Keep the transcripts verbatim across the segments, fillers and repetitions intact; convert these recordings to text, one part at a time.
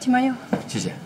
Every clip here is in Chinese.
请慢用。 谢谢。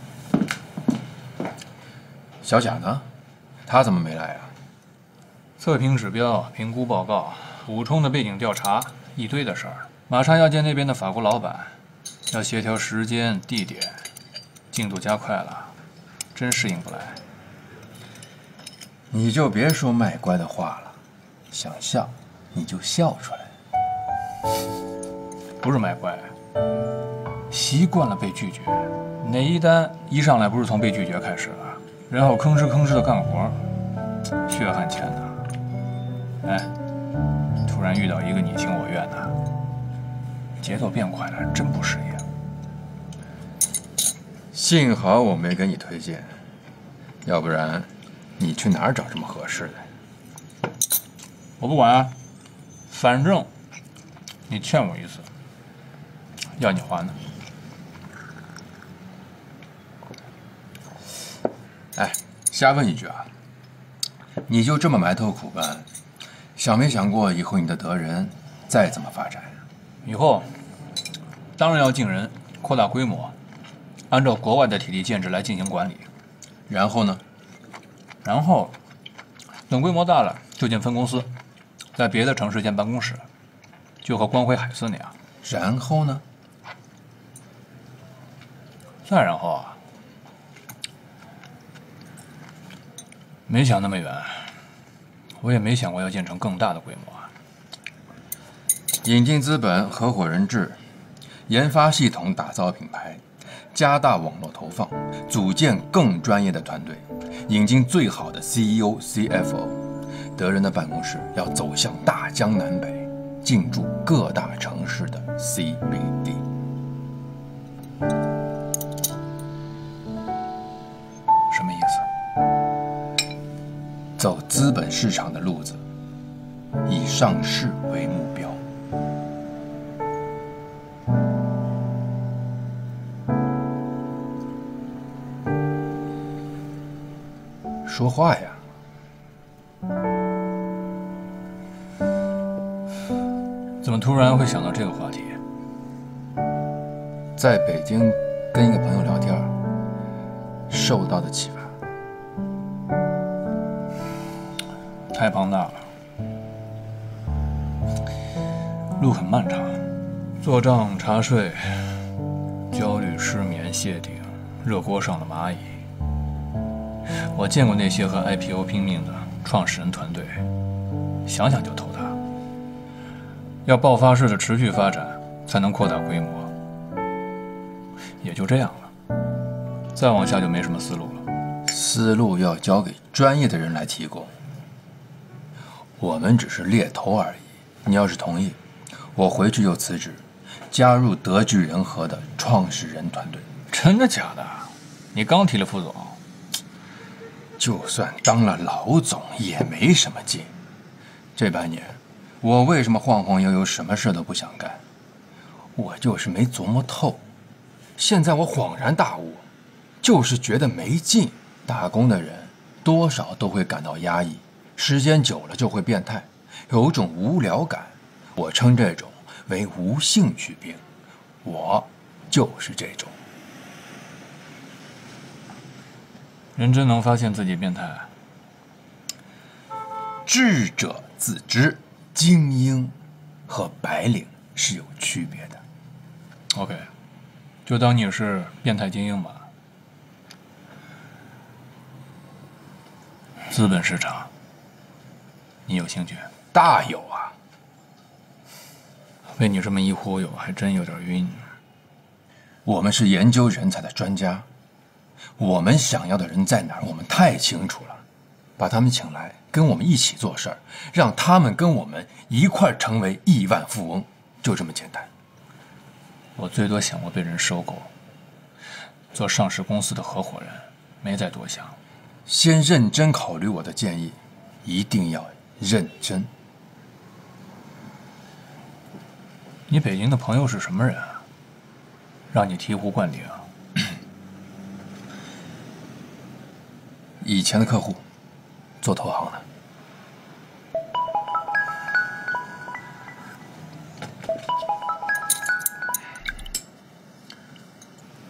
小贾呢？他怎么没来啊？ 测评指标、评估报告、补充的背景调查，一堆的事儿。马上要见那边的法国老板，要协调时间、地点，进度加快了，真适应不来。 你就别说卖乖的话了，想笑你就笑出来。 不是卖乖，习惯了被拒绝。哪一单一上来不是从被拒绝开始的，然后吭哧吭哧的干活，血汗钱呐。哎，突然遇到一个你情我愿的，节奏变快了，真不适应。 幸好我没给你推荐，要不然你去哪儿找这么合适的？ 我不管啊，反正你欠我一次，要你还的。 哎，瞎问一句啊，你就这么埋头苦干，想没想过以后你的德仁再怎么发展？ 以后当然要进人，扩大规模，按照国外的体力建制来进行管理。 然后呢？ 然后等规模大了，就建分公司，在别的城市建办公室，就和光辉海思那样。 然后呢？ 再然后啊，没想那么远，我也没想过要建成更大的规模啊。 引进资本、合伙人制，研发系统，打造品牌，加大网络投放，组建更专业的团队，引进最好的 C E O、C F O。德仁的办公室要走向大江南北，进驻各大城市的 C B D。 什么意思？ 走资本市场的路子，以上市为目标。说话呀！ 怎么突然会想到这个话题？ 在北京跟一个朋友聊天，受到的启发。 太庞大了，路很漫长，做账查税，焦虑失眠谢顶，热锅上的蚂蚁。我见过那些和 I P O 拼命的创始人团队，想想就头大。要爆发式的持续发展，才能扩大规模。也就这样了，再往下就没什么思路了。 思路要交给专业的人来提供，我们只是猎头而已。你要是同意，我回去就辞职，加入德聚人和的创始人团队。 真的假的？你刚提了副总。 就算当了老总也没什么劲。这半年，我为什么晃晃悠悠什么事都不想干？我就是没琢磨透。现在我恍然大悟，就是觉得没劲。打工的人多少都会感到压抑，时间久了就会变态，有种无聊感。我称这种为无兴趣病，我就是这种。 人真能发现自己变态？ 智者自知，精英和白领是有区别的。 OK， 就当你是变态精英吧。资本市场，你有兴趣？ 大有啊！ 被你这么一忽悠，还真有点晕。 我们是研究人才的专家，我们想要的人在哪儿，我们太清楚了。把他们请来，跟我们一起做事儿，让他们跟我们一块儿成为亿万富翁，就这么简单。 我最多想过被人收购，做上市公司的合伙人，没再多想。 先认真考虑我的建议，一定要认真。 你北京的朋友是什么人啊？让你醍醐灌顶。 以前的客户，做投行的。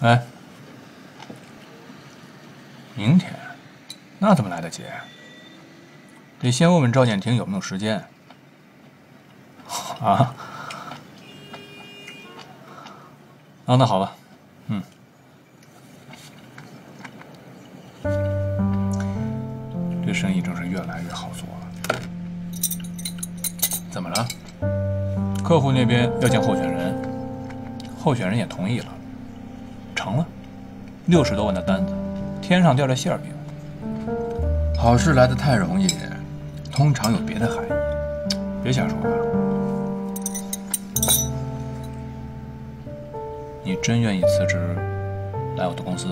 哎，明天，那怎么来得及？得先问问赵建廷有没有时间。啊？啊，那好吧，嗯。这生意真是越来越好做了。怎么了？客户那边要见候选人，候选人也同意了，成了，六十多万的单子，天上掉着馅儿饼。 好事来得太容易，通常有别的含义。 别瞎说话。你真愿意辞职来我的公司？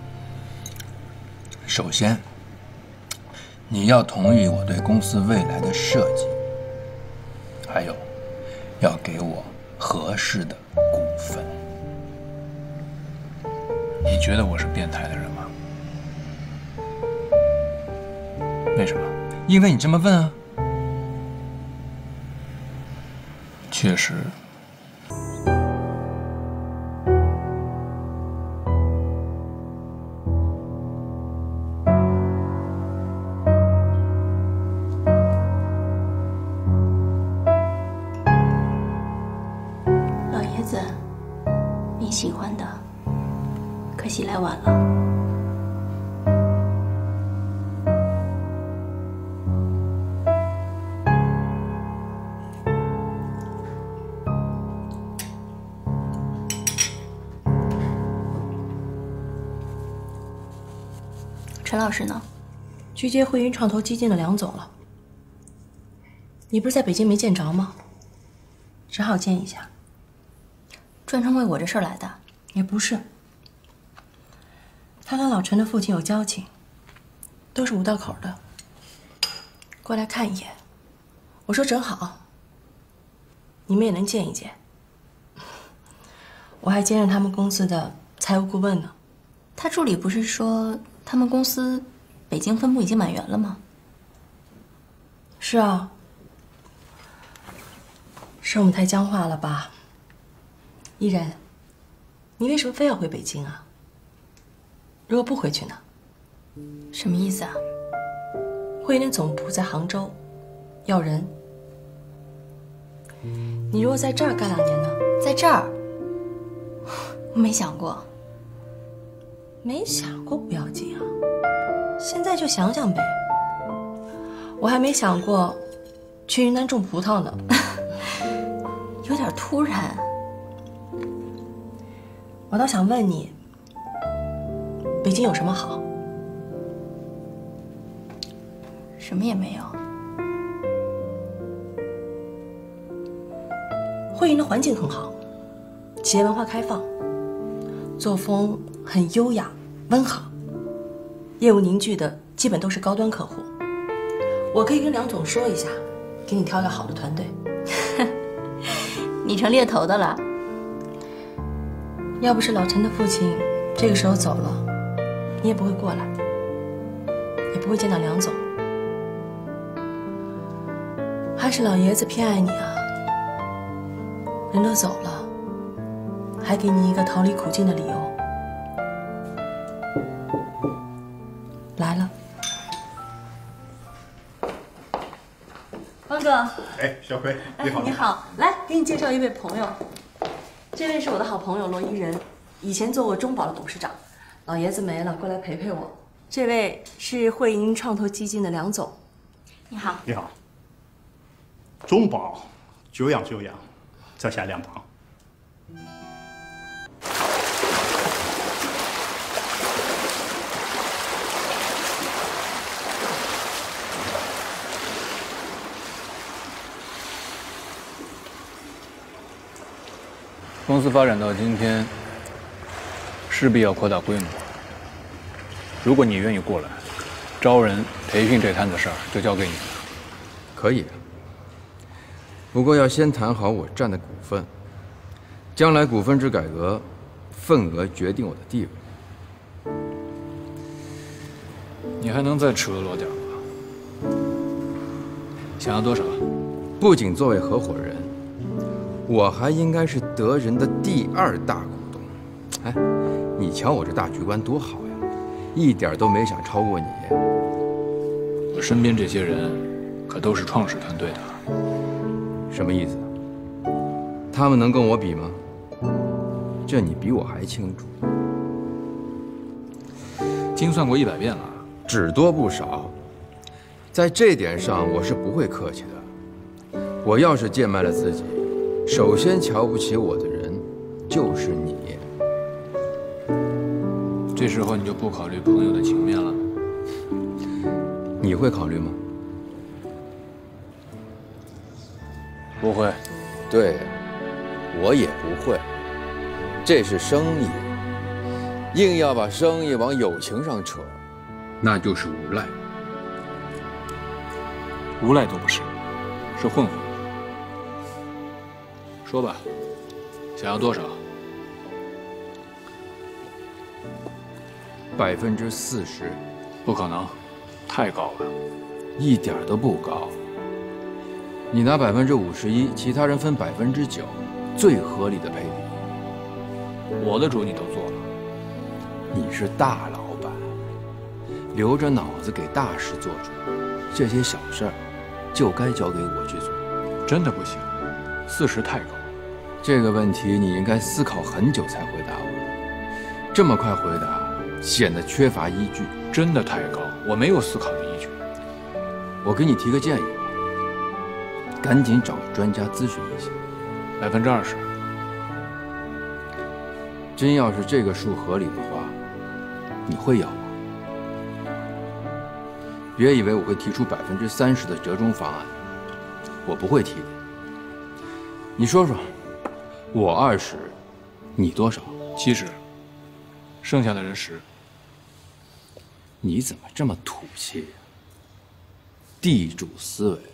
首先，你要同意我对公司未来的设计，还有，要给我合适的股份。 你觉得我是变态的人吗？为什么？ 因为你这么问啊。 确实。 老爷子，你喜欢的，可惜来晚了。陈老师呢？ 去接汇云创投基金的梁总了。你不是在北京没见着吗？只好见一下。 专程为我这事儿来的？ 也不是。他跟老陈的父亲有交情，都是五道口的。过来看一眼。我说正好，你们也能见一见。我还兼任他们公司的财务顾问呢。 他助理不是说他们公司北京分部已经满员了吗？ 是啊。是我们太僵化了吧？依然，你为什么非要回北京啊？如果不回去呢？ 什么意思啊？ 汇云总部在杭州，要人。你如果在这儿干两年呢？ 在这儿，我没想过。 没想过不要紧啊，现在就想想呗。我还没想过去云南种葡萄呢。 有点突然。 我倒想问你，北京有什么好？ 什么也没有。 汇云的环境很好，企业文化开放，作风很优雅温和，业务凝聚的基本都是高端客户。我可以跟梁总说一下，给你挑个好的团队。 你成猎头的了。 要不是老陈的父亲这个时候走了，你也不会过来，也不会见到梁总。还是老爷子偏爱你啊，人都走了，还给你一个逃离苦境的理由。来了。方哥。 哎，小葵，你好。 你好，来给你介绍一位朋友。这位是我的好朋友罗伊人，以前做过中保的董事长，老爷子没了，过来陪陪我。这位是汇银创投基金的梁总。 你好。 你好。中保，久仰久仰，在下两旁。 公司发展到今天，势必要扩大规模。如果你愿意过来，招人、培训这摊子事儿就交给你了。 可以，不过要先谈好我占的股份。将来股份制改革，份额决定我的地位。 你还能再赤裸裸点吗？想要多少？ 不仅作为合伙人，我还应该是德人的第二大股东。哎， 你瞧我这大局观多好呀，一点都没想超过你。 我身边这些人，可都是创始团队的。 什么意思？他们能跟我比吗？这你比我还清楚。 精算过一百遍了， 只多不少。在这点上，我是不会客气的。我要是贱卖了自己，首先瞧不起我的人就是你。 这时候你就不考虑朋友的情面了？ 你会考虑吗？ 不会。 对，我也不会。这是生意，硬要把生意往友情上扯，那就是无赖。 无赖都不是，是混混。说吧，想要多少？ 百分之四十。 不可能，太高了。 一点都不高。你拿百分之五十一，其他人分百分之九，最合理的配比。 我的主你都做了。 你是大老板，留着脑子给大事做主，这些小事儿就该交给我去做。 真的不行，四十太高。 这个问题你应该思考很久才回答我，这么快回答显得缺乏依据。 真的太高，我没有思考的依据。 我给你提个建议吧，赶紧找专家咨询一下。 百分之二十。 真要是这个数合理的话，你会要我？别以为我会提出百分之三十的折中方案，我不会提的。你说说，我二十，你多少？ 七十，剩下的人十。 你怎么这么土气呀？地主思维。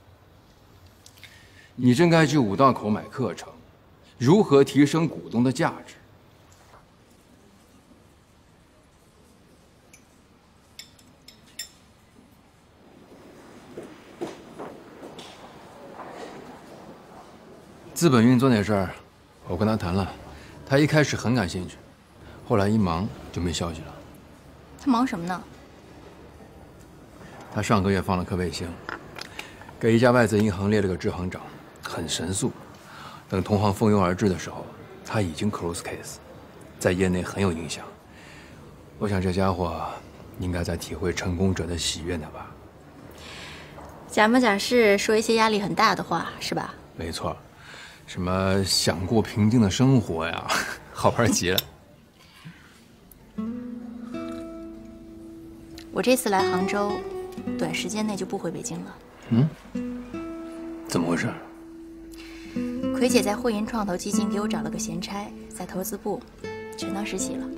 你真该去五道口买课程，如何提升股东的价值。资本运作那事儿，我跟他谈了，他一开始很感兴趣，后来一忙就没消息了。 他忙什么呢？ 他上个月放了颗卫星，给一家外资银行列了个支行长，很神速。等同行蜂拥而至的时候，他已经 close case， 在业内很有影响。我想这家伙应该在体会成功者的喜悦呢吧？ 假模假式说一些压力很大的话，是吧？ 没错，什么想过平静的生活呀，好玩极了。 我这次来杭州，短时间内就不回北京了。 嗯？怎么回事？ 葵姐在汇银创投基金给我找了个闲差，在投资部，全当实习了。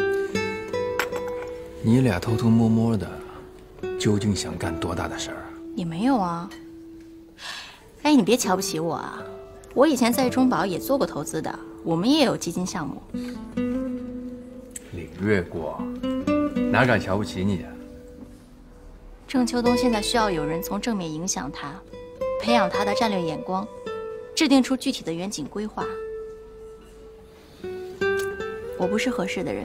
你俩偷偷摸摸的，究竟想干多大的事儿？ 也没有啊。哎，你别瞧不起我啊！我以前在中保也做过投资的，我们也有基金项目。 李月国，哪敢瞧不起你啊？ 郑秋冬现在需要有人从正面影响他，培养他的战略眼光，制定出具体的远景规划。我不是合适的人。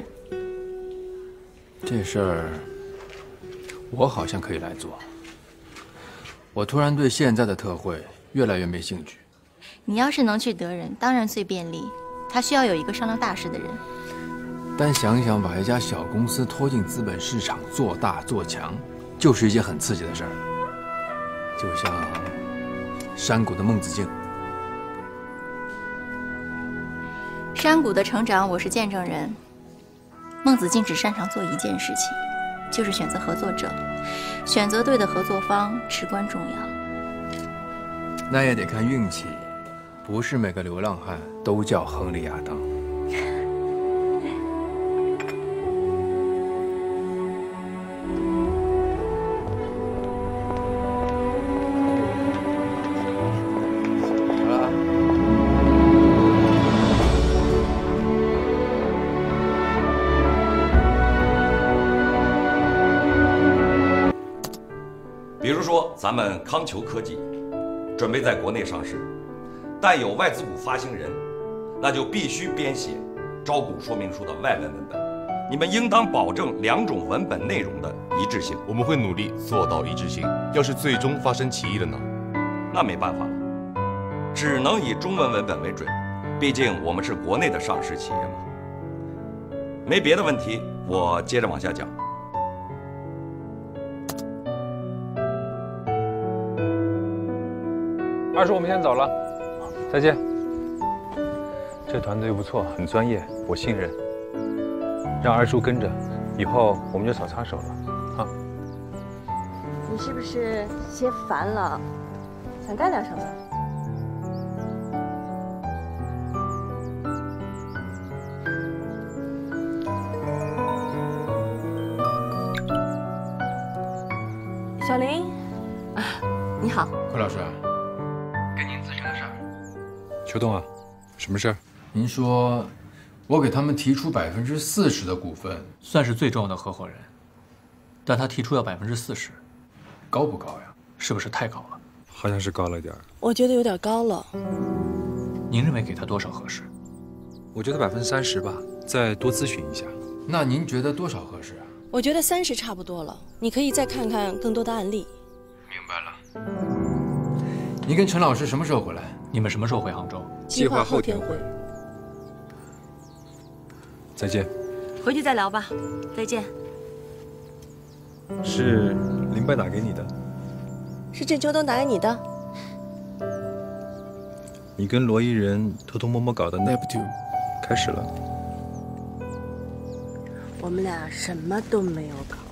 这事儿，我好像可以来做。我突然对现在的特惠越来越没兴趣。 你要是能去德人，当然最便利。他需要有一个商量大事的人。 但想想把一家小公司拖进资本市场，做大做强，就是一件很刺激的事儿。就像山谷的孟子敬。 山谷的成长，我是见证人。孟子敬只擅长做一件事情，就是选择合作者，选择对的合作方至关重要。 那也得看运气，不是每个流浪汉都叫亨利·亚当。 比如说，咱们康球科技准备在国内上市，但有外资股发行人，那就必须编写招股说明书的外文文本，你们应当保证两种文本内容的一致性。 我们会努力做到一致性。要是最终发生歧义了呢？ 那没办法了，只能以中文文本为准。毕竟我们是国内的上市企业嘛。没别的问题，我接着往下讲。 二叔，我们先走了，再见。这团队不错，很专业，我信任。让二叔跟着，以后我们就少插手了，啊。 你是不是歇烦了，想干点什么？小林， 啊，你好， 柯老师， 跟您咨询个事儿。 邱东啊，什么事儿？ 您说我给他们提出百分之四十的股份， 算是最重要的合伙人，但他提出要百分之四十， 高不高呀？ 是不是太高了？ 好像是高了点儿。 我觉得有点高了。 您认为给他多少合适？ 我觉得百分之三十吧，再多咨询一下。 那您觉得多少合适啊？ 我觉得三十差不多了，你可以再看看更多的案例。 明白了。 你跟陈老师什么时候回来？ 你们什么时候回杭州？ 计划后天回。 再见。 回去再聊吧，再见。 是林白打给你的？ 是郑秋东打给你的？ 你跟罗伊人偷偷摸摸搞的 Neptune 开始了。 我们俩什么都没有搞。